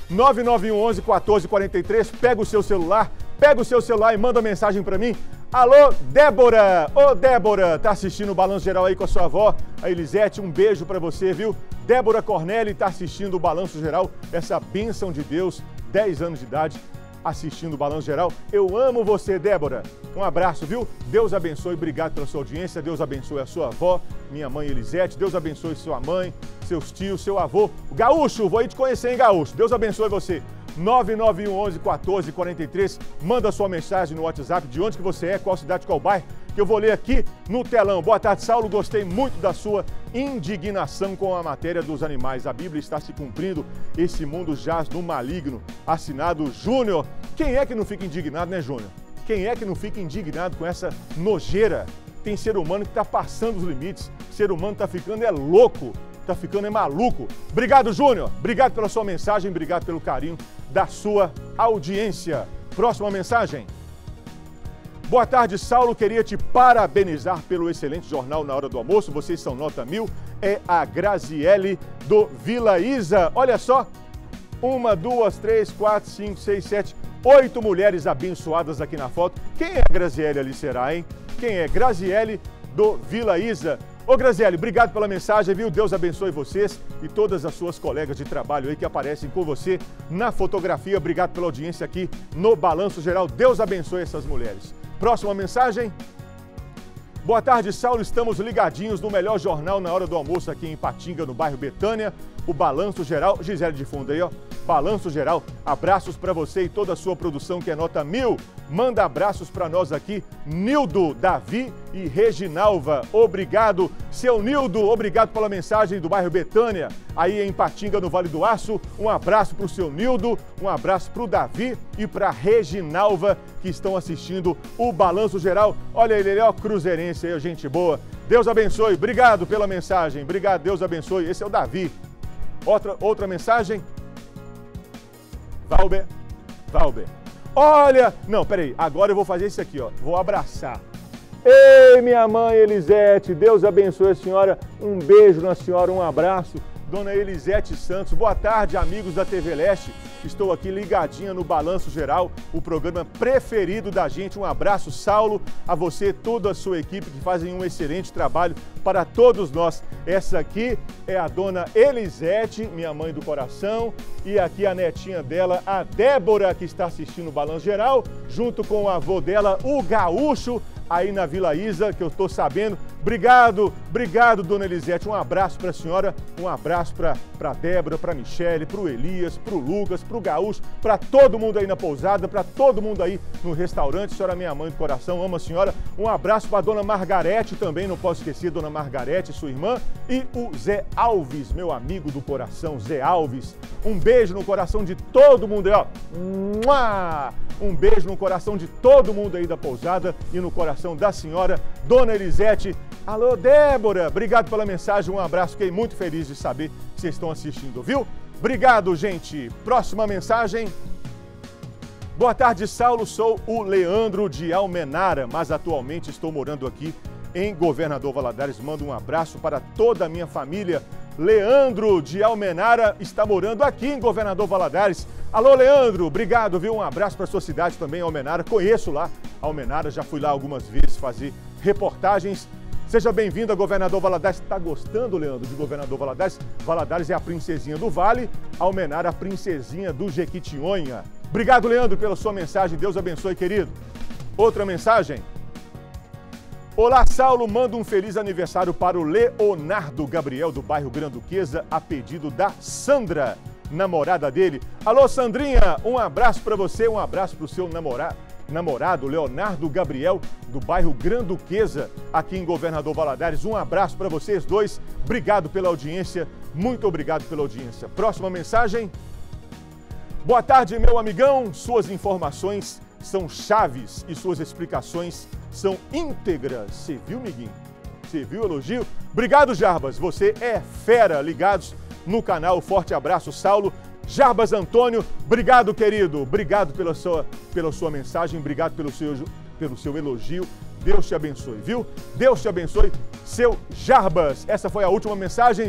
9911 1443. Pega o seu celular e manda mensagem para mim. Alô, Débora! Ô, Débora, tá assistindo o Balanço Geral aí com a sua avó, a Elisete, um beijo para você, viu? Débora Corneli tá assistindo o Balanço Geral, essa bênção de Deus, 10 anos de idade, assistindo o Balanço Geral. Eu amo você, Débora. Um abraço, viu? Deus abençoe, obrigado pela sua audiência, Deus abençoe a sua avó, minha mãe Elisete, Deus abençoe sua mãe, seus tios, seu avô. Gaúcho, vou aí te conhecer, hein, Gaúcho? Deus abençoe você. 9911 1443, manda sua mensagem no WhatsApp de onde que você é, qual cidade, qual bairro, que eu vou ler aqui no telão. Boa tarde, Saulo, gostei muito da sua indignação com a matéria dos animais. A Bíblia está se cumprindo, esse mundo jaz no maligno. Assinado Júnior. Quem é que não fica indignado, né, Júnior? Quem é que não fica indignado com essa nojeira? Tem ser humano que está passando os limites, ser humano está ficando louco. Tá ficando maluco. Obrigado, Júnior. Obrigado pela sua mensagem, obrigado pelo carinho da sua audiência. Próxima mensagem. Boa tarde, Saulo. Queria te parabenizar pelo excelente jornal Na Hora do Almoço. Vocês são nota 1000. É a Graziele do Vila Isa. Olha só. 1, 2, 3, 4, 5, 6, 7, 8 mulheres abençoadas aqui na foto. Quem é a Graziele ali, será, hein? Quem é? Graziele do Vila Isa. Ô, Graziele, obrigado pela mensagem, viu? Deus abençoe vocês e todas as suas colegas de trabalho aí que aparecem com você na fotografia. Obrigado pela audiência aqui no Balanço Geral. Deus abençoe essas mulheres. Próxima mensagem. Boa tarde, Saulo. Estamos ligadinhos no melhor jornal Na Hora do Almoço aqui em Ipatinga, no bairro Betânia. O Balanço Geral. Gisele de fundo aí, ó. Balanço Geral. Abraços para você e toda a sua produção que é nota 1000. Manda abraços para nós aqui, Nildo, Davi e Reginalva. Obrigado, seu Nildo. Obrigado pela mensagem do bairro Betânia, aí em Ipatinga, no Vale do Aço. Um abraço para o seu Nildo, um abraço para o Davi e para a Reginalva, que estão assistindo o Balanço Geral. Olha ele, ó, cruzeirense aí, gente boa. Deus abençoe. Obrigado pela mensagem. Obrigado, Deus abençoe. Esse é o Davi. Outra mensagem. Valber. Olha, não, peraí, agora eu vou fazer isso aqui, ó, vou abraçar. Ei, minha mãe Elisete, Deus abençoe a senhora, um beijo na senhora, um abraço. Dona Elisete Santos, boa tarde, amigos da TV Leste. Estou aqui ligadinha no Balanço Geral, o programa preferido da gente. Um abraço, Saulo, a você, toda a sua equipe que fazem um excelente trabalho para todos nós. Essa aqui é a Dona Elisete, minha mãe do coração, e aqui a netinha dela, a Débora, que está assistindo o Balanço Geral, junto com o avô dela, o Gaúcho, aí na Vila Isa, que eu estou sabendo. Obrigado, Dona Elisete. Um abraço para a senhora, um abraço para a Débora, para a Michele, para o Elias, para o Lucas, para o Gaúcho, para todo mundo aí na pousada, para todo mundo aí no restaurante. A senhora é minha mãe do coração, amo a senhora. Um abraço para a Dona Margarete também, não posso esquecer, Dona Margarete, sua irmã. E o Zé Alves, meu amigo do coração, Zé Alves. Um beijo no coração de todo mundo aí, ó. Um beijo no coração de todo mundo aí da pousada e no coração da senhora, Dona Elisete. Alô, Débora, obrigado pela mensagem, um abraço, fiquei muito feliz de saber que vocês estão assistindo, viu? Obrigado, gente. Próxima mensagem. Boa tarde, Saulo, sou o Leandro de Almenara, mas atualmente estou morando aqui em Governador Valadares. Mando um abraço para toda a minha família. Leandro de Almenara está morando aqui em Governador Valadares. Alô, Leandro, obrigado, viu? Um abraço para a sua cidade também, Almenara. Conheço lá Almenara, já fui lá algumas vezes fazer reportagens. Seja bem-vindo a Governador Valadares. Está gostando, Leandro, de Governador Valadares? Valadares é a princesinha do Vale, Almenara a princesinha do Jequitinhonha. Obrigado, Leandro, pela sua mensagem. Deus abençoe, querido. Outra mensagem. Olá, Saulo, manda um feliz aniversário para o Leonardo Gabriel, do bairro Granduquesa, a pedido da Sandra, namorada dele. Alô, Sandrinha, um abraço para você, um abraço para o seu namorado, Leonardo Gabriel, do bairro Granduquesa, aqui em Governador Valadares. Um abraço para vocês dois, obrigado pela audiência, muito obrigado pela audiência. Próxima mensagem. Boa tarde, meu amigão, suas informações são chaves e suas explicações são íntegras. Você viu, miguinho? Você viu o elogio? Obrigado, Jarbas. Você é fera. Ligados no canal. Forte abraço, Saulo. Jarbas Antônio, obrigado, querido. Obrigado pela sua mensagem. Obrigado pelo seu elogio. Deus te abençoe, viu? Deus te abençoe, seu Jarbas. Essa foi a última mensagem.